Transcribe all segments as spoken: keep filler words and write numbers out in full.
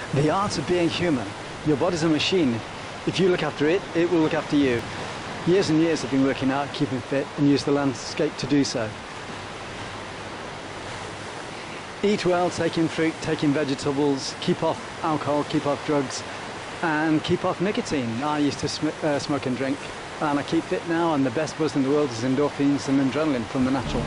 The art of being human. Your body's a machine. If you look after it, it will look after you. Years and years I've been working out, keeping fit, and use the landscape to do so. Eat well, take in fruit, take in vegetables, keep off alcohol, keep off drugs, and keep off nicotine. I used to sm uh, smoke and drink, and I keep fit now, and the best buzz in the world is endorphins and adrenaline from the natural.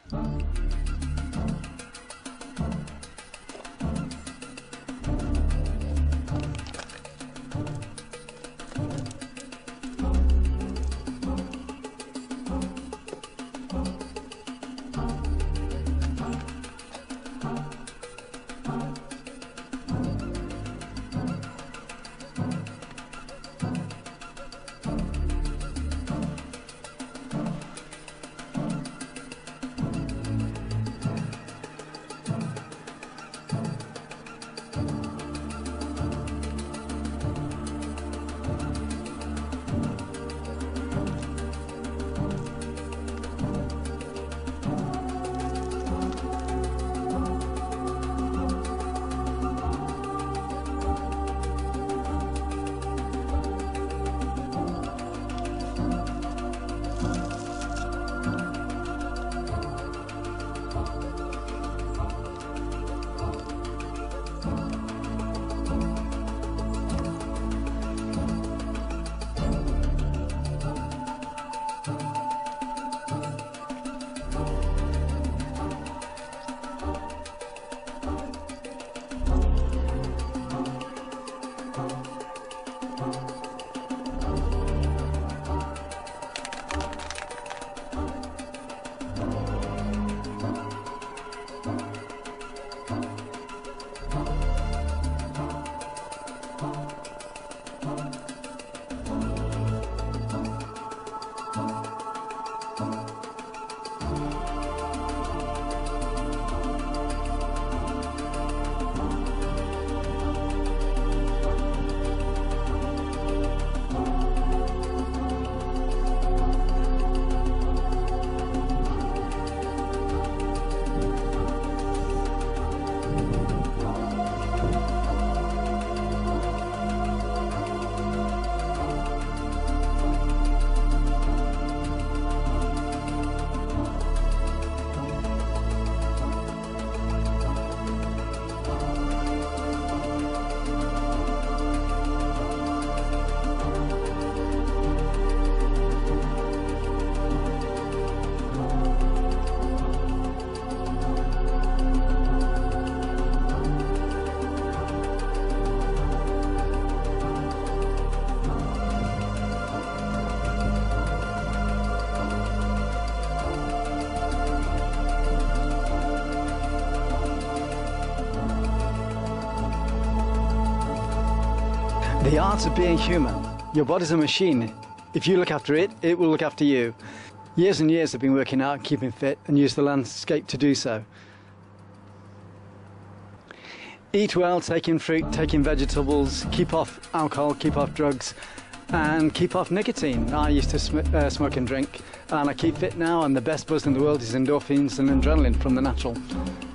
The art of being human. Your body's a machine. If you look after it, it will look after you. Years and years I've been working out, keeping fit, and use the landscape to do so. Eat well, take in fruit, take in vegetables, keep off alcohol, keep off drugs, and keep off nicotine. I used to sm uh, smoke and drink, and I keep fit now, and the best buzz in the world is endorphins and adrenaline from the natural.